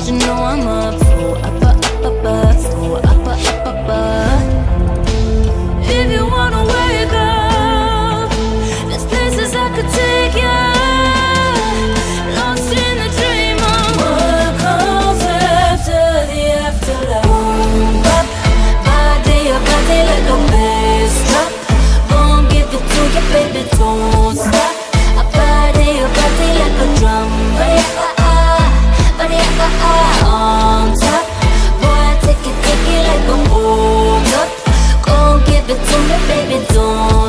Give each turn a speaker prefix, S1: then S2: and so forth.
S1: don't you know I'm up for If you wanna wake up, there's places I could take you. Lost in the dream of what comes after the afterlife. Body like a bass drop. Gon' give it to you, baby, don't stop. Body like a drum. Body on top. Boy, take it like a hold up. Gon' give it to me, baby, don't